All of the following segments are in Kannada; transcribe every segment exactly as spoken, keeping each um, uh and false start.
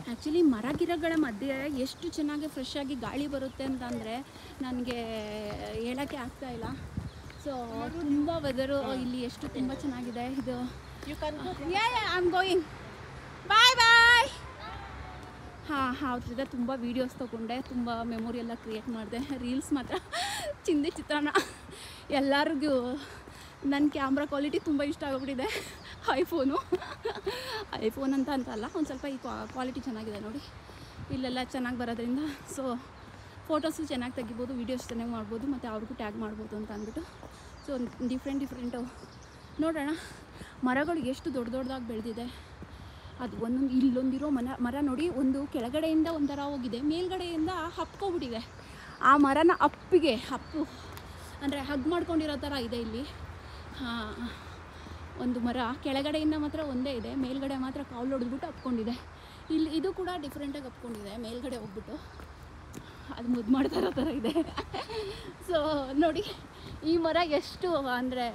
ಆ್ಯಕ್ಚುಲಿ ಮರ ಗಿಡಗಳ ಮಧ್ಯೆ ಎಷ್ಟು ಚೆನ್ನಾಗಿ ಫ್ರೆಶ್ ಆಗಿ ಗಾಳಿ ಬರುತ್ತೆ ಅಂತಂದರೆ ನನಗೆ ಹೇಳೋಕ್ಕೆ ಆಗ್ತಾಯಿಲ್ಲ. ಸೊ ತುಂಬ ವೆದರು ಇಲ್ಲಿ ಎಷ್ಟು ತುಂಬ ಚೆನ್ನಾಗಿದೆ ಇದು. Yeah yeah I am going, bye bye. ಹಾಂ ಅವ್ರದ್ದು ತುಂಬ ವೀಡಿಯೋಸ್ ತೊಗೊಂಡೆ, ತುಂಬ ಮೆಮೊರಿ ಎಲ್ಲ ಕ್ರಿಯೇಟ್ ಮಾಡಿದೆ. ರೀಲ್ಸ್ ಮಾತ್ರ ಚಿಂದಿ ಚಿತ್ರಾನ್ನ. ಎಲ್ಲರಿಗೂ ನನ್ನ ಕ್ಯಾಮ್ರಾ ಕ್ವಾಲಿಟಿ ತುಂಬ ಇಷ್ಟ ಆಗೋಗ್ಬಿಟ್ಟಿದೆ. ಐಫೋನು ಐಫೋನ್ ಅಂತ ಅಂತಲ್ಲ, ಒಂದು ಸ್ವಲ್ಪ ಈ ಕ್ವಾಲಿಟಿ ಚೆನ್ನಾಗಿದೆ ನೋಡಿ, ಇಲ್ಲೆಲ್ಲ ಚೆನ್ನಾಗಿ ಬರೋದ್ರಿಂದ. ಸೊ ಫೋಟೋಸು ಚೆನ್ನಾಗಿ ತೆಗಿಬೋದು, ವೀಡಿಯೋಸ್ ಚೆನ್ನಾಗಿ ಮಾಡ್ಬೋದು, ಮತ್ತು ಅವ್ರಿಗೂ ಟ್ಯಾಗ್ ಮಾಡ್ಬೋದು ಅಂತ ಅಂದ್ಬಿಟ್ಟು. ಸೊ ಡಿಫ್ರೆಂಟ್ ಡಿಫ್ರೆಂಟು ನೋಡೋಣ. ಮರಗಳು ಎಷ್ಟು ದೊಡ್ಡ ದೊಡ್ಡದಾಗಿ ಬೆಳೆದಿದೆ. ಅದು ಒಂದೊಂದು ಇಲ್ಲೊಂದಿರೋ ಮರ ಮರ ನೋಡಿ, ಒಂದು ಕೆಳಗಡೆಯಿಂದ ಒಂಥರ ಹೋಗಿದೆ, ಮೇಲ್ಗಡೆಯಿಂದ ಹಪ್ಕೊಬಿಟ್ಟಿದೆ. ಆ ಮರನ ಅಪ್ಪಿಗೆ ಅಪ್ಪು ಅಂದರೆ ಹಗ್ ಮಾಡ್ಕೊಂಡಿರೋ ಥರ ಇದೆ ಇಲ್ಲಿ. ಹಾಂ, ಒಂದು ಮರ ಕೆಳಗಡೆಯಿಂದ ಮಾತ್ರ ಒಂದೇ ಇದೆ, ಮೇಲ್ಗಡೆ ಮಾತ್ರ ಕಾಲು ಹೊಡೆದ್ಬಿಟ್ಟು ಹಪ್ಕೊಂಡಿದೆ. ಇಲ್ಲಿ ಇದು ಕೂಡ ಡಿಫ್ರೆಂಟಾಗಿ ಹಪ್ಕೊಂಡಿದೆ, ಮೇಲ್ಗಡೆ ಹೋಗ್ಬಿಟ್ಟು ಅದು ಮುದ್ದು ಮಾಡ್ತಾ ಇರೋ ಥರ ಇದೆ. ಸೊ ನೋಡಿ ಈ ಮರ ಎಷ್ಟು ಅಂದರೆ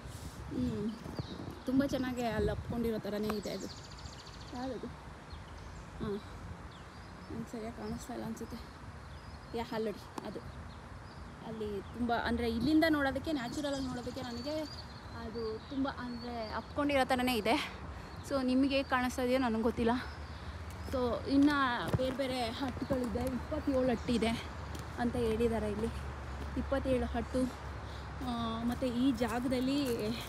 ತುಂಬ ಚೆನ್ನಾಗಿ ಅಲ್ಲಿ ಹಪ್ಕೊಂಡಿರೋ ಥರನೇ ಇದೆ. ಅದು ಯಾವುದದು? ಹಾಂ, ನಂಗೆ ಸರಿಯಾಗಿ ಕಾಣಿಸ್ತಾ ಇಲ್ಲ ಅನಿಸುತ್ತೆ. ಯಾ ಅಲ್ಲಡಿ ಅದು ಅಲ್ಲಿ ತುಂಬ ಅಂದರೆ ಇಲ್ಲಿಂದ ನೋಡೋದಕ್ಕೆ, ನ್ಯಾಚುರಲಾಗಿ ನೋಡೋದಕ್ಕೆ ನನಗೆ ಅದು ತುಂಬ ಅಂದರೆ ಹಪ್ಕೊಂಡಿರೋ ಥರನೇ ಇದೆ. ಸೊ ನಿಮಗೆ ಕಾಣಿಸ್ತಾ ಇದೆಯೋ ನನಗೆ ಗೊತ್ತಿಲ್ಲ. ಸೊ ಇನ್ನು ಬೇರೆ ಬೇರೆ ಹಟ್ಟುಗಳಿದೆ, ಇಪ್ಪತ್ತೇಳು ಹಟ್ಟಿದೆ ಅಂತ ಹೇಳಿದ್ದಾರೆ ಇಲ್ಲಿ. ಇಪ್ಪತ್ತೇಳು ಹಟ್ಟು ಮತ್ತು ಈ ಜಾಗದಲ್ಲಿ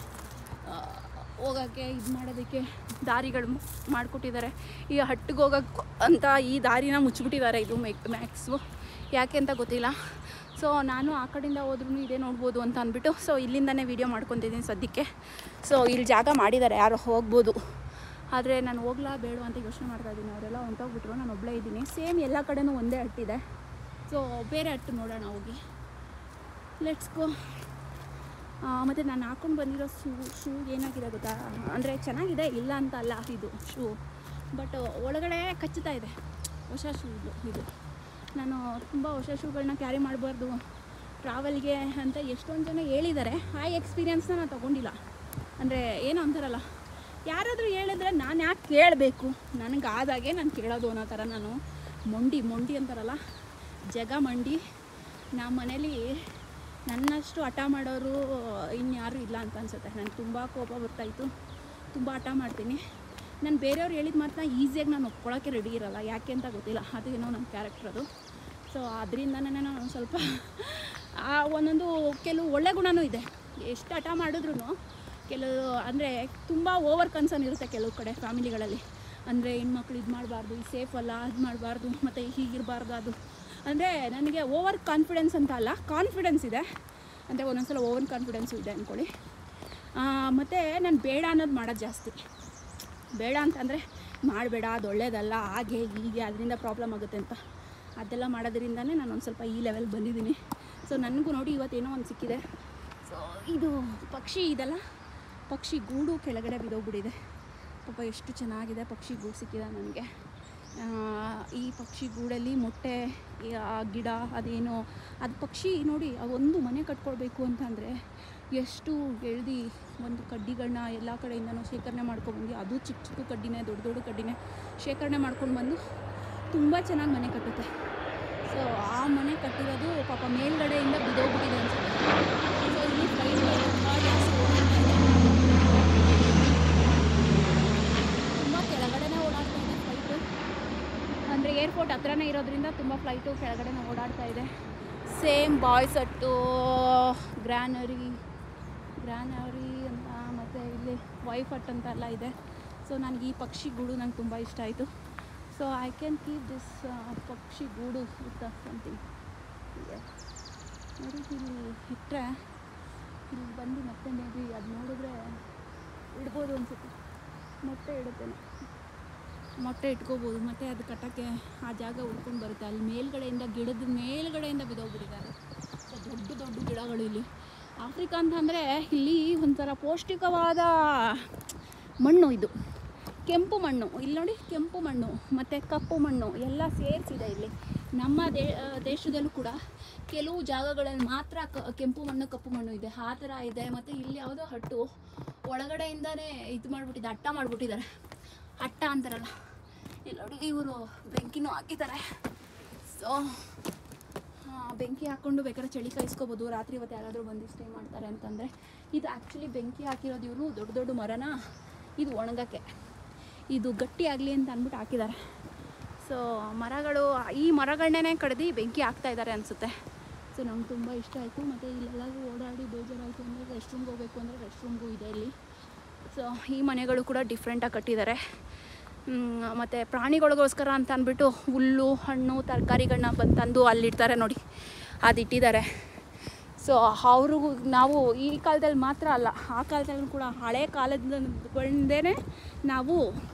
ಹೋಗೋಕ್ಕೆ ಇದು ಮಾಡೋದಕ್ಕೆ ದಾರಿಗಳು ಮಾಡಿಕೊಟ್ಟಿದ್ದಾರೆ. ಈ ಹಟ್ಟಿಗೆ ಹೋಗೋಕ್ಕೆ ಅಂತ ಈ ದಾರಿನ ಮುಚ್ಚಿಬಿಟ್ಟಿದ್ದಾರೆ. ಇದು ಮ್ಯಾಕ್ ಮ್ಯಾಕ್ಸು ಯಾಕೆ ಅಂತ ಗೊತ್ತಿಲ್ಲ. ಸೊ ನಾನು ಆ ಕಡೆಯಿಂದ ಹೋದ್ರೂ ಇದೇ ನೋಡ್ಬೋದು ಅಂತ ಅಂದ್ಬಿಟ್ಟು ಸೊ ಇಲ್ಲಿಂದನೇ ವೀಡಿಯೋ ಮಾಡ್ಕೊತಿದ್ದೀನಿ ಸದ್ಯಕ್ಕೆ. ಸೊ ಇಲ್ಲಿ ಜಾಗ ಮಾಡಿದ್ದಾರೆ, ಯಾರು ಹೋಗ್ಬೋದು. ಆದರೆ ನಾನು ಹೋಗ್ಲಾ ಬೇಡ ಅಂತ ಯೋಚನೆ ಮಾಡ್ತಾಯಿದ್ದೀನಿ. ಅವರೆಲ್ಲ ಹೊಂಟೋಗ್ಬಿಟ್ರು, ನಾನು ಒಬ್ಬಳೇ ಇದ್ದೀನಿ. ಸೇಮ್ ಎಲ್ಲ ಕಡೆನೂ ಒಂದೇ ಹಟ್ಟಿದೆ. ಸೊ ಬೇರೆ ಹಟ್ಟು ನೋಡೋಣ ಹೋಗಿ, ಲೆಟ್ಸ್ ಗೋ. ಮತ್ತು ನಾನು ಹಾಕ್ಕೊಂಡು ಬಂದಿರೋ ಶೂ ಶೂ ಏನಾಗಿದೆ ಗೊತ್ತಾ, ಅಂದರೆ ಚೆನ್ನಾಗಿದೆ, ಇಲ್ಲ ಅಂತ ಅಲ್ಲ ಇದು ಶೂ, ಬಟ್ ಒಳಗಡೆ ಕಚ್ಚುತ್ತಾ ಇದೆ. ಹೊಸ ಶೂ ಇದು ಇದು ನಾನು ತುಂಬ ಹೊಸ ಶೂಗಳನ್ನ ಕ್ಯಾರಿ ಮಾಡಬಾರ್ದು ಟ್ರಾವೆಲ್ಗೆ ಅಂತ ಎಷ್ಟೊಂದು ಜನ ಹೇಳಿದ್ದಾರೆ. ಆ ಎಕ್ಸ್ಪೀರಿಯೆನ್ಸ್ನ ನಾನು ತೊಗೊಂಡಿಲ್ಲ. ಅಂದರೆ ಏನೋ ಅಂತಾರಲ್ಲ, ಯಾರಾದರೂ ಹೇಳಿದ್ರೆ ನಾನು ಯಾಕೆ ಕೇಳಬೇಕು, ನನಗಾದಾಗೆ ನಾನು ಕೇಳೋದು ಅನ್ನೋ ಥರ. ನಾನು ಮೊಂಡಿ ಮೊಂಡಿ ಅಂತಾರಲ್ಲ, ಜಗ ಮಂಡಿ. ನಮ್ಮ ಮನೇಲಿ ನನ್ನಷ್ಟು ಹಠ ಮಾಡೋರು ಇನ್ಯಾರೂ ಇಲ್ಲ ಅಂತ ಅನಿಸುತ್ತೆ. ನನಗೆ ತುಂಬ ಕೋಪ ಬರ್ತಾಯಿತ್ತು, ತುಂಬ ಹಠ ಮಾಡ್ತೀನಿ. ನಾನು ಬೇರೆಯವ್ರು ಹೇಳಿದ ಮಾತ್ರ ಈಸಿಯಾಗಿ ನಾನು ಒಪ್ಕೊಳ್ಳೋಕ್ಕೆ ರೆಡಿ ಇರೋಲ್ಲ, ಯಾಕೆ ಅಂತ ಗೊತ್ತಿಲ್ಲ. ಅದೇನೋ ನನ್ನ ಕ್ಯಾರೆಕ್ಟರ್ ಅದು. ಸೊ ಅದರಿಂದನೇ ನಾನು ಸ್ವಲ್ಪ ಆ ಒಂದೊಂದು ಕೆಲವು ಒಳ್ಳೆ ಗುಣವೂ ಇದೆ. ಎಷ್ಟು ಹಠ ಮಾಡಿದ್ರೂ ಕೆಲವು ಅಂದರೆ ತುಂಬ ಓವರ್ ಕನ್ಸರ್ನ್ ಇರುತ್ತೆ ಕೆಲವು ಕಡೆ ಫ್ಯಾಮಿಲಿಗಳಲ್ಲಿ. ಅಂದರೆ ಹೆಣ್ಮಕ್ಳು ಇದು ಮಾಡಬಾರ್ದು, ಇದು ಸೇಫ್ ಅಲ್ಲ, ಅದು ಮಾಡಬಾರ್ದು, ಮತ್ತು ಹೀಗಿರಬಾರ್ದು. ಅದು ಅಂದರೆ ನನಗೆ ಓವರ್ ಕಾನ್ಫಿಡೆನ್ಸ್ ಅಂತ ಅಲ್ಲ, ಕಾನ್ಫಿಡೆನ್ಸ್ ಇದೆ, ಅಂದರೆ ಒಂದೊಂದು ಸಲ ಓವರ್ ಕಾನ್ಫಿಡೆನ್ಸು ಇದೆ ಅಂದ್ಕೊಳ್ಳಿ. ಮತ್ತು ನಾನು ಬೇಡ ಅನ್ನೋದು ಮಾಡೋದು ಜಾಸ್ತಿ. ಬೇಡ ಅಂತಂದರೆ ಮಾಡಬೇಡ, ಅದು ಒಳ್ಳೇದಲ್ಲ, ಹಾಗೆ ಹೀಗೆ, ಅದರಿಂದ ಪ್ರಾಬ್ಲಮ್ ಆಗುತ್ತೆ ಅಂತ. ಅದೆಲ್ಲ ಮಾಡೋದ್ರಿಂದನೇ ನಾನು ಒಂದು ಸ್ವಲ್ಪ ಈ ಲೆವೆಲ್ ಬಂದಿದ್ದೀನಿ. ಸೊ ನನಗೂ ನೋಡಿ ಇವತ್ತೇನೋ ಒಂದು ಸಿಕ್ಕಿದೆ. ಸೊ ಇದು ಪಕ್ಷಿ ಇದೆಲ್ಲ, ಪಕ್ಷಿ ಗೂಡು ಕೆಳಗಡೆ ಬಿದ್ದೋಗ್ಬಿಟ್ಟಿದೆ. ಪಾಪ ಎಷ್ಟು ಚೆನ್ನಾಗಿದೆ ಪಕ್ಷಿ ಗೂಡು ಸಿಕ್ಕಿದೆ ನನಗೆ. ಈ ಪಕ್ಷಿ ಗೂಡಲ್ಲಿ ಮೊಟ್ಟೆ, ಆ ಗಿಡ, ಅದೇನೋ ಅದು ಪಕ್ಷಿ ನೋಡಿ, ಒಂದು ಮನೆ ಕಟ್ಕೊಳ್ಬೇಕು ಅಂತಂದರೆ ಎಷ್ಟು ಎಳ್ದು ಒಂದು ಕಡ್ಡಿಗಳನ್ನ ಎಲ್ಲ ಕಡೆಯಿಂದನೂ ಶೇಖರಣೆ ಮಾಡ್ಕೊಬಂದು, ಅದು ಚಿಕ್ಕ ಚಿಕ್ಕ ಕಡ್ಡಿನೇ, ದೊಡ್ಡ ದೊಡ್ಡ ಕಡ್ಡಿನೇ ಶೇಖರಣೆ ಮಾಡ್ಕೊಂಡು ಬಂದು ತುಂಬ ಚೆನ್ನಾಗಿ ಮನೆ ಕಟ್ಟುತ್ತೆ. ಸೊ ಆ ಮನೆ ಕಟ್ಟಿರೋದು ಪಾಪ ಮೇಲ್ಗಡೆಯಿಂದ ಬಿದ್ದೋಗ್ಬಿಟ್ಟಿದೆ ಅನಿಸುತ್ತೆ. ಸೊ ಇಲ್ಲಿ ಫ್ಲೈಟ್ ತುಂಬ ಜಾಸ್ತಿ ಓಡಾಡ್ತಾ ಇದೆ, ತುಂಬ ಕೆಳಗಡೆನೇ ಓಡಾಡ್ತಾ ಇದೆ ಫ್ಲೈಟು. ಅಂದರೆ ಏರ್ಪೋರ್ಟ್ ಹತ್ರನೇ ಇರೋದ್ರಿಂದ ತುಂಬ ಫ್ಲೈಟು ಕೆಳಗಡೆನೇ ಓಡಾಡ್ತಾ ಇದೆ. Same boys hut, granary granary ಅಂತ, ಮತ್ತು ಇಲ್ಲಿ ವೈಫ್ ಹಟ್ ಅಂತ ಎಲ್ಲ ಇದೆ. ಸೊ ನನಗೆ ಈ ಪಕ್ಷಿ ಗೂಡು ನಂಗೆ ತುಂಬ ಇಷ್ಟ ಆಯಿತು. So I can keep this ಪಕ್ಷಿ ಗೂಡು ವಿತ್ ಸಮಥಿಂಗ್. ನೋಡಿ ಇಲ್ಲಿ ಇಟ್ಟರೆ ಇಲ್ಲಿ ಬಂದು ಮತ್ತೆ ಮೇ ಬಿ ಅದು ನೋಡಿದ್ರೆ ಇಡ್ಬೋದು ಅನಿಸುತ್ತೆ. ಮೊಟ್ಟೆ ಇಡುತ್ತೇನೆ, ಮೊಟ್ಟೆ ಇಟ್ಕೋಬೋದು. ಮತ್ತು ಅದು ಕಟ್ಟೋಕ್ಕೆ ಆ ಜಾಗ ಉಳ್ಕೊಂಡು ಬರುತ್ತೆ. ಅಲ್ಲಿ ಮೇಲ್ಗಡೆಯಿಂದ, ಗಿಡದ ಮೇಲ್ಗಡೆಯಿಂದ ಬಿದ್ದೋಗ್ಬಿಟ್ಟಿದ್ದಾರೆ. ಸೊ ದೊಡ್ಡ ದೊಡ್ಡ ಗಿಡಗಳು ಇಲ್ಲಿ. ಆಫ್ರಿಕಾ ಅಂತಂದರೆ ಇಲ್ಲಿ ಒಂಥರ ಪೌಷ್ಟಿಕವಾದ ಮಣ್ಣು, ಇದು ಕೆಂಪು ಮಣ್ಣು. ಇಲ್ಲಿ ನೋಡಿ, ಕೆಂಪು ಮಣ್ಣು ಮತ್ತು ಕಪ್ಪು ಮಣ್ಣು ಎಲ್ಲ ಸೇರಿಸಿದೆ ಇಲ್ಲಿ. ನಮ್ಮ ದೇ ದೇಶದಲ್ಲೂ ಕೂಡ ಕೆಲವು ಜಾಗಗಳಲ್ಲಿ ಮಾತ್ರ ಕ ಕೆಂಪು ಮಣ್ಣು ಕಪ್ಪು ಮಣ್ಣು ಇದೆ, ಆ ಥರ ಇದೆ. ಮತ್ತು ಇಲ್ಲಿ ಯಾವುದೋ ಹಟ್ಟು ಒಳಗಡೆಯಿಂದನೇ ಇದು ಮಾಡಿಬಿಟ್ಟಿದೆ, ಅಟ್ಟ ಮಾಡಿಬಿಟ್ಟಿದ್ದಾರೆ. ಅಟ್ಟ ಅಂತಾರಲ್ಲ, ಇಲ್ಲಿ ನೋಡಿ ಇವರು ಬೆಂಕಿನೂ ಹಾಕಿದ್ದಾರೆ. ಸೊ ಬೆಂಕಿ ಹಾಕ್ಕೊಂಡು ಬೇಕಾದ್ರೆ ಚಳಿ ಕಾಯಿಸ್ಕೋಬೋದು ರಾತ್ರಿ ಹೊತ್ತು ಯಾರಾದರೂ ಬಂದು ಸ್ಟೇ ಮಾಡ್ತಾರೆ ಅಂತಂದರೆ. ಇದು ಆ್ಯಕ್ಚುಲಿ ಬೆಂಕಿ ಹಾಕಿರೋದು ಇವರು ದೊಡ್ಡ ದೊಡ್ಡ ಮರನ ಇದು ಒಣಗಕ್ಕೆ, ಇದು ಗಟ್ಟಿ ಆಗಲಿ ಅಂತ ಅಂದ್ಬಿಟ್ಟು ಹಾಕಿದ್ದಾರೆ. ಸೊ ಮರಗಳು ಈ ಮರಗಳನ್ನೇ ಕಡ್ದು ಬೆಂಕಿ ಹಾಕ್ತಾ ಇದ್ದಾರೆ ಅನಿಸುತ್ತೆ. ಸೊ ನಂಗೆ ತುಂಬ ಇಷ್ಟ ಆಯಿತು. ಮತ್ತು ಇಲ್ಲೆಲ್ಲರೂ ಓಡಾಡಿ ಬೇಜಾರಾಯಿತು ಅಂದರೆ ರೆಸ್ಟ್ ರೂಮ್ಗೆ ಹೋಗಬೇಕು ಅಂದರೆ ರೆಸ್ಟ್ ರೂಮ್ಗೂ ಇದೆ ಇಲ್ಲಿ. ಸೊ ಈ ಮನೆಗಳು ಕೂಡ ಡಿಫ್ರೆಂಟಾಗಿ ಕಟ್ಟಿದ್ದಾರೆ. ಮತ್ತು ಪ್ರಾಣಿಗಳಿಗೋಸ್ಕರ ಅಂತ ಅಂದ್ಬಿಟ್ಟು ಹುಲ್ಲು ಹಣ್ಣು ತರಕಾರಿಗಳನ್ನ ಬಂದು ತಂದು ಅಲ್ಲಿಡ್ತಾರೆ ನೋಡಿ, ಅದಿಟ್ಟಿದ್ದಾರೆ. ಸೊ ಅವರು ನಾವು ಈ ಕಾಲದಲ್ಲಿ ಮಾತ್ರ ಅಲ್ಲ, ಆ ಕಾಲದಲ್ಲೂ ಕೂಡ ಹಳೆ ಕಾಲದಿಂದೇ ನಾವು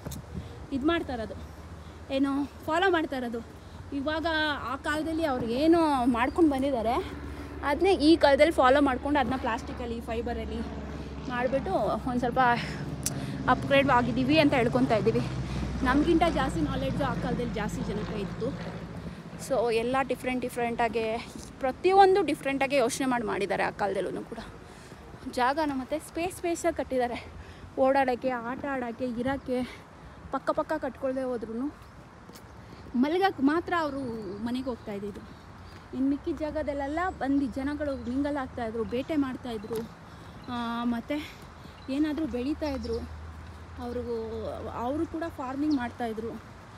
ಇದು ಮಾಡ್ತಾ ಇರೋದು, ಏನು ಫಾಲೋ ಮಾಡ್ತಾ ಇರೋದು. ಇವಾಗ ಆ ಕಾಲದಲ್ಲಿ ಅವ್ರು ಏನು ಮಾಡ್ಕೊಂಡು ಬಂದಿದ್ದಾರೆ ಅದನ್ನೇ ಈ ಕಾಲದಲ್ಲಿ ಫಾಲೋ ಮಾಡ್ಕೊಂಡು ಅದನ್ನ ಪ್ಲಾಸ್ಟಿಕಲ್ಲಿ ಫೈಬರಲ್ಲಿ ಮಾಡಿಬಿಟ್ಟು ಒಂದು ಸ್ವಲ್ಪ ಅಪ್ಗ್ರೇಡ್ ಆಗಿದ್ದೀವಿ ಅಂತ ಹೇಳ್ಕೊತಾ ಇದ್ದೀವಿ. ನಮಗಿಂತ ಜಾಸ್ತಿ ನಾಲೆಡ್ಜು ಆ ಕಾಲದಲ್ಲಿ ಜಾಸ್ತಿ ಜನಕ್ಕೆ ಇತ್ತು. ಸೊ ಎಲ್ಲ ಡಿಫ್ರೆಂಟ್ ಡಿಫ್ರೆಂಟಾಗೆ ಪ್ರತಿಯೊಂದು ಡಿಫ್ರೆಂಟಾಗೆ ಯೋಚನೆ ಮಾಡಿ ಮಾಡಿದ್ದಾರೆ ಆ ಕಾಲದಲ್ಲೂ ಕೂಡ. ಜಾಗನ ಮತ್ತು ಸ್ಪೇಸ್ ಸ್ಪೇಸಾಗಿ ಕಟ್ಟಿದ್ದಾರೆ, ಓಡಾಡೋಕ್ಕೆ ಆಟ ಆಡೋಕ್ಕೆ ಇರೋಕ್ಕೆ. ಪಕ್ಕ ಪಕ್ಕ ಕಟ್ಕೊಳ್ದೆ ಹೋದ್ರೂ ಮಲಗಕ್ಕೆ ಮಾತ್ರ ಅವರು ಮನೆಗೆ ಹೋಗ್ತಾ ಇದ್ದಿದ್ದು. ಇನ್ನು ಮಿಕ್ಕಿದ ಜಾಗದಲ್ಲೆಲ್ಲ ಬಂದು ಜನಗಳು ಮಿಂಗಲ್ ಆಗ್ತಾಯಿದ್ರು, ಬೇಟೆ ಮಾಡ್ತಾಯಿದ್ರು, ಮತ್ತು ಏನಾದರೂ ಬೆಳೀತಾಯಿದ್ರು. ಅವರು ಅವರು ಕೂಡ ಫಾರ್ಮಿಂಗ್ ಮಾಡ್ತಾಯಿದ್ರು.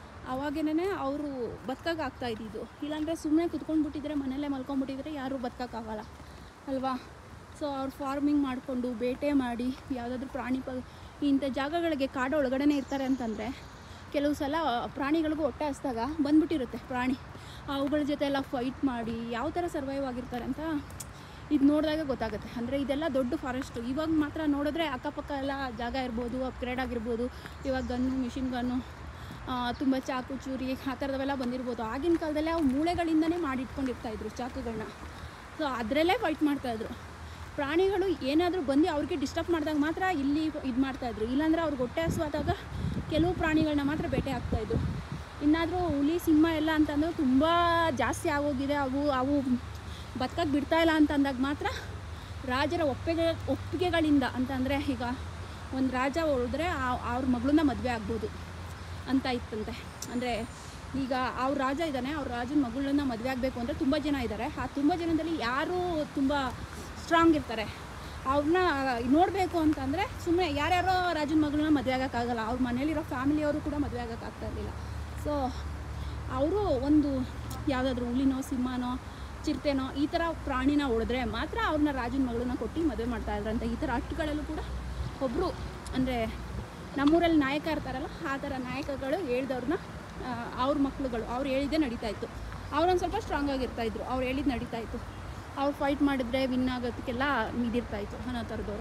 ಅವಾಗೇನೇ ಅವರು ಬದುಕಕ್ಕೆ ಆಗ್ತಾ ಇದ್ದಿದ್ದು. ಇಲ್ಲಾಂದರೆ ಸುಮ್ಮನೆ ಕುತ್ಕೊಂಡ್ಬಿಟ್ಟಿದ್ರೆ ಮನೆಯಲ್ಲೇ ಮಲ್ಕೊಂಡ್ಬಿಟ್ಟಿದ್ರೆ ಯಾರೂ ಬದುಕೋಕ್ಕಾಗಲ್ಲ ಅಲ್ವಾ. ಸೊ ಅವ್ರು ಫಾರ್ಮಿಂಗ್ ಮಾಡಿಕೊಂಡು ಬೇಟೆ ಮಾಡಿ ಯಾವುದಾದ್ರೂ ಪ್ರಾಣಿ ಪ ಇಂಥ ಜಾಗಗಳಿಗೆ ಕಾಡು ಒಳಗಡೆ ಇರ್ತಾರೆ ಅಂತಂದರೆ ಕೆಲವು ಸಲ ಪ್ರಾಣಿಗಳಿಗೂ ಹೊಟ್ಟೆ ಹಸ್ದಾಗ ಬಂದ್ಬಿಟ್ಟಿರುತ್ತೆ ಪ್ರಾಣಿ. ಅವುಗಳ ಜೊತೆ ಎಲ್ಲ ಫೈಟ್ ಮಾಡಿ ಯಾವ ಥರ ಸರ್ವೈವ್ ಆಗಿರ್ತಾರೆ ಅಂತ ಇದು ನೋಡಿದಾಗ ಗೊತ್ತಾಗುತ್ತೆ. ಅಂದರೆ ಇದೆಲ್ಲ ದೊಡ್ಡ ಫಾರೆಸ್ಟು. ಇವಾಗ ಮಾತ್ರ ನೋಡಿದ್ರೆ ಅಕ್ಕಪಕ್ಕ ಎಲ್ಲ ಜಾಗ ಇರ್ಬೋದು, ಅಪ್ಗ್ರೇಡ್ ಆಗಿರ್ಬೋದು. ಇವಾಗ ಗನ್ನು ಮಿಷಿನ್ ಗನ್ನು ತುಂಬ ಚಾಕು ಚೂರಿ ಆ ಥರದವೆಲ್ಲ ಬಂದಿರ್ಬೋದು. ಆಗಿನ ಕಾಲದಲ್ಲೇ ಅವು ಮೂಳೆಗಳಿಂದನೇ ಮಾಡಿಟ್ಕೊಂಡಿರ್ತಾಯಿದ್ರು ಚಾಕುಗಳನ್ನ. ಸೊ ಅದರಲ್ಲೇ ಫೈಟ್ ಮಾಡ್ತಾಯಿದ್ರು. ಪ್ರಾಣಿಗಳು ಏನಾದರೂ ಬಂದು ಅವ್ರಿಗೆ ಡಿಸ್ಟರ್ಬ್ ಮಾಡಿದಾಗ ಮಾತ್ರ ಇಲ್ಲಿ ಇದು ಮಾಡ್ತಾಯಿದ್ರು. ಇಲ್ಲಾಂದರೆ ಅವ್ರಿಗೆ ಹೊಟ್ಟೆ ಹಸುವಾದಾಗ ಕೆಲವು ಪ್ರಾಣಿಗಳನ್ನ ಮಾತ್ರ ಬೇಟೆ ಹಾಕ್ತಾಯಿದ್ರು. ಇನ್ನಾದರೂ ಹುಲಿ ಸಿಂಹ ಎಲ್ಲ ಅಂತಂದ್ರೆ ತುಂಬ ಜಾಸ್ತಿ ಆಗೋಗಿದೆ, ಅವು ಅವು ಬದುಕಕ್ಕೆ ಬಿಡ್ತಾಯಿಲ್ಲ ಅಂತಂದಾಗ ಮಾತ್ರ ರಾಜರ ಒಪ್ಪಿಗೆ ಒಪ್ಪಿಗೆಗಳಿಂದ ಅಂತಂದರೆ ಈಗ ಒಂದು ರಾಜ ಹೋದ್ರೆ ಅವ್ರ ಮಗಳನ್ನ ಮದುವೆ ಆಗ್ಬೋದು ಅಂತ ಇತ್ತಂತೆ. ಅಂದರೆ ಈಗ ಅವ್ರ ರಾಜ ಇದ್ದಾನೆ, ಅವ್ರ ರಾಜನ ಮಗಳನ್ನ ಮದುವೆ ಆಗಬೇಕು ಅಂದರೆ ತುಂಬ ಜನ ಇದ್ದಾರೆ. ಆ ತುಂಬ ಜನದಲ್ಲಿ ಯಾರು ತುಂಬ ಸ್ಟ್ರಾಂಗ್ ಇರ್ತಾರೆ ಅವ್ರನ್ನ ನೋಡಬೇಕು ಅಂತಂದರೆ ಸುಮ್ಮನೆ ಯಾರ್ಯಾರೋ ರಾಜನ ಮಗಳನ್ನ ಮದುವೆ ಆಗೋಕ್ಕಾಗಲ್ಲ. ಅವ್ರ ಮನೇಲಿರೋ ಫ್ಯಾಮಿಲಿಯವರು ಕೂಡ ಮದುವೆ ಆಗೋಕ್ಕಾಗ್ತಾ ಇರಲಿಲ್ಲ. ಸೊ ಅವರು ಒಂದು ಯಾವುದಾದ್ರೂ ಹುಲಿನೋ ಸಿಂಹನೋ ಚಿರತೆನೋ ಈ ಥರ ಪ್ರಾಣಿನ ಹೊಡೆದ್ರೆ ಮಾತ್ರ ಅವ್ರನ್ನ ರಾಜನ ಮಗಳನ್ನ ಕೊಟ್ಟು ಮದುವೆ ಮಾಡ್ತಾಯಿದ್ರಂತ. ಈ ಥರ ಹಟ್ಟುಗಳಲ್ಲೂ ಕೂಡ ಒಬ್ಬರು ಅಂದರೆ ನಮ್ಮೂರಲ್ಲಿ ನಾಯಕ ಇರ್ತಾರಲ್ಲ ಆ ಥರ ನಾಯಕಗಳು ಹೇಳ್ದವ್ರನ್ನ ಅವ್ರ ಮಕ್ಳುಗಳು ಅವ್ರು ಹೇಳಿದ್ದೇ ನಡೀತಾಯಿತ್ತು. ಅವ್ರೊಂದು ಸ್ವಲ್ಪ ಸ್ಟ್ರಾಂಗ್ ಆಗಿರ್ತಾಯಿದ್ರು, ಅವ್ರು ಹೇಳಿದ್ದು ನಡೀತಾಯಿತ್ತು. ಅವ್ರು ಫೈಟ್ ಮಾಡಿದ್ರೆ ವಿನ್ ಆಗೋದಕ್ಕೆಲ್ಲ ಇದಿರ್ತಾಯಿತ್ತು ಅನ್ನೋ ಥರದವರು.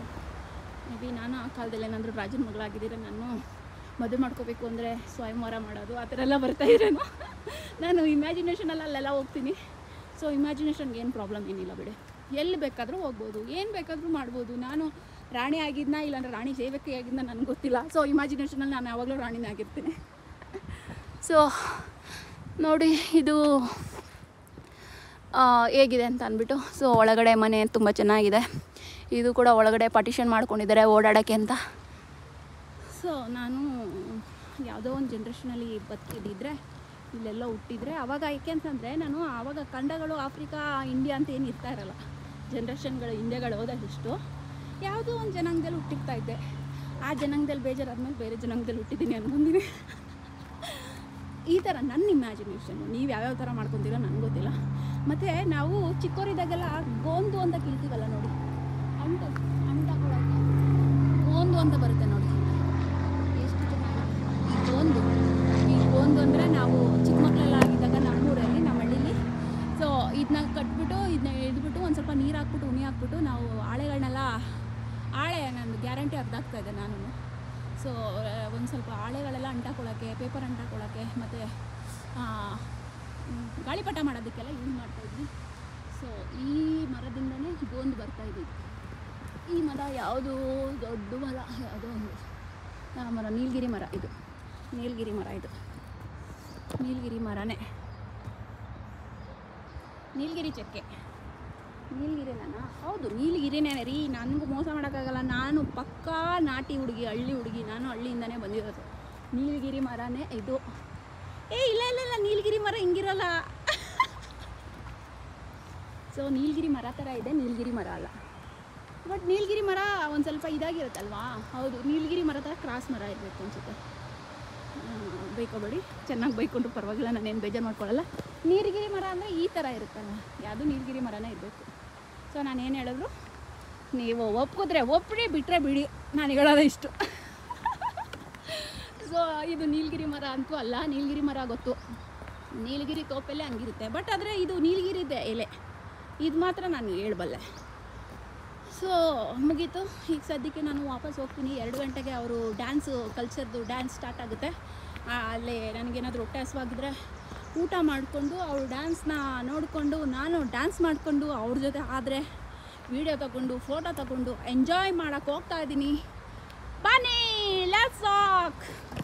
ಮೇ ಬಿ ನಾನು ಆ ಕಾಲದಲ್ಲಿ ಏನಾದರೂ ರಾಜನ ಮಗಳಾಗಿದ್ದರೆ ನಾನು ಮದುವೆ ಮಾಡ್ಕೋಬೇಕು ಅಂದರೆ ಸ್ವಯಂವರ ಮಾಡೋದು ಆ ಥರ ಎಲ್ಲ ಬರ್ತಾಯಿದ್ರೇನೋ. ನಾನು ಇಮ್ಯಾಜಿನೇಷನಲ್ಲಿ ಅಲ್ಲೆಲ್ಲ ಹೋಗ್ತೀನಿ. ಸೊ ಇಮ್ಯಾಜಿನೇಷನ್ಗೆ ಏನು ಪ್ರಾಬ್ಲಮ್ ಏನಿಲ್ಲ ಬಿಡಿ, ಎಲ್ಲಿ ಬೇಕಾದರೂ ಹೋಗ್ಬೋದು, ಏನು ಬೇಕಾದರೂ ಮಾಡ್ಬೋದು. ನಾನು ರಾಣಿ ಆಗಿದ್ನ ಇಲ್ಲಾಂದ್ರೆ ರಾಣಿ ಸೇವಕಿ ಆಗಿದ್ನ ನನಗೆ ಗೊತ್ತಿಲ್ಲ. ಸೊ ಇಮ್ಯಾಜಿನೇಷನಲ್ಲಿ ನಾನು ಯಾವಾಗಲೂ ರಾಣಿನೇ ಆಗಿರ್ತೀನಿ. ಸೊ ನೋಡಿ ಇದು ಹೇಗಿದೆ ಅಂತ ಅಂದ್ಬಿಟ್ಟು. ಸೊ ಒಳಗಡೆ ಮನೆ ತುಂಬ ಚೆನ್ನಾಗಿದೆ. ಇದು ಕೂಡ ಒಳಗಡೆ ಪಾರ್ಟಿಷನ್ ಮಾಡ್ಕೊಂಡಿದ್ದಾರೆ ಓಡಾಡೋಕ್ಕೆ ಅಂತ. ಸೊ ನಾನು ಯಾವುದೋ ಒಂದು ಜನ್ರೇಷನಲ್ಲಿ ಬದುಕಿದ್ದಿದ್ರೆ ಇಲ್ಲೆಲ್ಲ ಹುಟ್ಟಿದ್ರೆ ಆವಾಗ ಏಕೆ ಅಂತಂದರೆ ನಾನು ಆವಾಗ ಖಂಡಗಳು ಆಫ್ರಿಕಾ ಇಂಡಿಯಾ ಅಂತ ಏನು ಇರ್ತಾ ಇರಲ್ಲ. ಜನ್ರೇಷನ್ಗಳು ಇಂಡಿಯಾಗಳು ಹೋದಾಗಿಷ್ಟು ಯಾವುದೋ ಒಂದು ಜನಾಂಗದಲ್ಲಿ ಹುಟ್ಟಿರ್ತಾ ಇದ್ದೆ. ಆ ಜನಾಂಗದಲ್ಲಿ ಬೇಜಾರಾದ್ಮೇಲೆ ಬೇರೆ ಜನಾಂಗದಲ್ಲಿ ಹುಟ್ಟಿದ್ದೀನಿ ಅನ್ಕೊಂತೀನಿ. ಈ ಥರ ನನ್ನ ಇಮ್ಯಾಜಿನೇಷನ್ನು. ನೀವು ಯಾವ್ಯಾವ ಥರ ಮಾಡ್ಕೊತೀರೋ ನನಗೆ ಗೊತ್ತಿಲ್ಲ. ಮತ್ತು ನಾವು ಚಿಕ್ಕವರಿದ್ದಾಗೆಲ್ಲ ಗೋಂದು ಅಂತ ಕೇಳ್ತೀವಲ್ಲ ನೋಡಿ, ಅಂಟು ಅಂಟ ಕೊಡೋಕ್ಕೆ ಗೋಂದು ಅಂತ ಬರುತ್ತೆ ನೋಡಿ, ಎಷ್ಟು ಚೆನ್ನಾಗಿದೆ ಈ ಗೋಂದು. ಈ ಗೋಂದು ಅಂದರೆ ನಾವು ಚಿಕ್ಕ ಮಕ್ಕಳೆಲ್ಲ ಆಗಿದ್ದಾಗ ನಮ್ಮೂರಲ್ಲಿ ನಮ್ಮ ಹಳ್ಳಿಲಿ ಸೊ ಇದನ್ನ ಕಟ್ಬಿಟ್ಟು ಇದನ್ನ ಎಳೆದ್ಬಿಟ್ಟು ಒಂದು ಸ್ವಲ್ಪ ನೀರು ಹಾಕ್ಬಿಟ್ಟು ಉನಿ ಹಾಕ್ಬಿಟ್ಟು ನಾವು ಹಾಳೆಗಳನ್ನೆಲ್ಲ ಹಾಳೆ ನಾನು ಗ್ಯಾರಂಟಿ ಅರ್ಧ ಆಗ್ತಾಯಿದ್ದೆ ನಾನು. ಸೊ ಒಂದು ಸ್ವಲ್ಪ ಹಾಳೆಗಳೆಲ್ಲ ಅಂಟಾಕೊಳ್ಳೋಕ್ಕೆ, ಪೇಪರ್ ಅಂಟಾಕೊಳ್ಳೋಕ್ಕೆ ಮತ್ತು ಗಾಳಿಪಟ ಮಾಡೋದಕ್ಕೆಲ್ಲ ಯೂಸ್ ಮಾಡ್ತಾಯಿದ್ವಿ. ಸೊ ಈ ಮರದಿಂದನೇ ಗೋಂದು ಬರ್ತಾಯಿದ್ವಿ. ಈ ಮರ ಯಾವುದು ದೊಡ್ಡ ಮರ, ಯಾವುದೋ ಒಂದು ಮರ, ನೀಲಗಿರಿ ಮರ. ಇದು ನೀಲಗಿರಿ ಮರ, ಇದು ನೀಲಗಿರಿ ಮರನೇ, ನೀಲಗಿರಿ ಚಕ್ಕೆ. ನೀಲಗಿರಿನ ಹೌದು ನೀಲಗಿರಿನೇ ರೀ. ನನಗೂ ಮೋಸ ಮಾಡೋಕ್ಕಾಗಲ್ಲ, ನಾನು ಪಕ್ಕಾ ನಾಟಿ ಹುಡುಗಿ, ಹಳ್ಳಿ ಹುಡುಗಿ. ನಾನು ಹಳ್ಳಿಯಿಂದನೇ ಬಂದಿರೋದು. ನೀಲಗಿರಿ ಮರನೇ ಇದು. ಮರ ಹಿಂಗಿರಲ್ಲ. ಸೊ ನೀಲಗಿರಿ ಮರ ಥರ ಇದೆ, ನೀಲಗಿರಿ ಮರ ಅಲ್ಲ. ಬಟ್ ನೀಲಗಿರಿ ಮರ ಒಂದು ಸ್ವಲ್ಪ ಇದಾಗಿರುತ್ತಲ್ವಾ? ಹೌದು, ನೀಲಗಿರಿ ಮರ ಥರ ಕ್ರಾಸ್ ಮರ ಇರಬೇಕು ಅನಿಸುತ್ತೆ. ಬೈಕೋಬೇಡಿ, ಚೆನ್ನಾಗಿ ಬೈಕೊಂಡ್ರು ಪರವಾಗಿಲ್ಲ, ನಾನೇನು ಬೇಜಾರು ಮಾಡ್ಕೊಳ್ಳಲ್ಲ. ನೀಲಗಿರಿ ಮರ ಅಂದರೆ ಈ ಥರ ಇರುತ್ತಲ್ವ, ಯಾವುದು ನೀಲಗಿರಿ ಮರನೇ ಇರಬೇಕು. ಸೊ ನಾನೇನು ಹೇಳಿದ್ರು ನೀವು ಒಪ್ಕೋದ್ರೆ ಒಪ್ಪಡಿ, ಬಿಟ್ಟರೆ ಬಿಡಿ, ನಾನು ಹೇಳೋದು ಇಷ್ಟು. ಸೊ ಇದು ನೀಲಗಿರಿ ಮರ ಅಂತೂ ಅಲ್ಲ. ನೀಲಗಿರಿ ಮರ ಗೊತ್ತು, ನೀಲಗಿರಿ ತೋಪೆಲ್ಲೇ ಹಂಗಿರುತ್ತೆ. ಬಟ್ ಆದರೆ ಇದು ನೀಲಗಿರಿದೆ ಎಲೆ, ಇದು ಮಾತ್ರ ನಾನು ಹೇಳ್ಬಲ್ಲೆ. ಸೊ ಮುಗೀತು. ಈಗ ಸದ್ಯಕ್ಕೆ ನಾನು ವಾಪಸ್ ಹೋಗ್ತೀನಿ. ಎರಡು ಗಂಟೆಗೆ ಅವರು ಡ್ಯಾನ್ಸು ಕಲ್ಚರ್ದು ಡ್ಯಾನ್ಸ್ ಸ್ಟಾರ್ಟ್ ಆಗುತ್ತೆ. ಅಲ್ಲೇ ನನಗೇನಾದರೂ ಹೊಟ್ಟೆ ಹಸಿವಾಗಿದ್ದರೆ ಊಟ ಮಾಡಿಕೊಂಡು ಅವ್ರ ಡ್ಯಾನ್ಸ್ನ ನೋಡಿಕೊಂಡು ನಾನು ಡ್ಯಾನ್ಸ್ ಮಾಡಿಕೊಂಡು ಅವ್ರ ಜೊತೆ ಆದರೆ ವೀಡಿಯೋ ತಗೊಂಡು ಫೋಟೋ ತಗೊಂಡು ಎಂಜಾಯ್ ಮಾಡೋಕ್ಕೆ ಹೋಗ್ತಾ ಇದ್ದೀನಿ. ಬನ್ನಿ, ಲೆಟ್ಸ್ ವಾಕ್.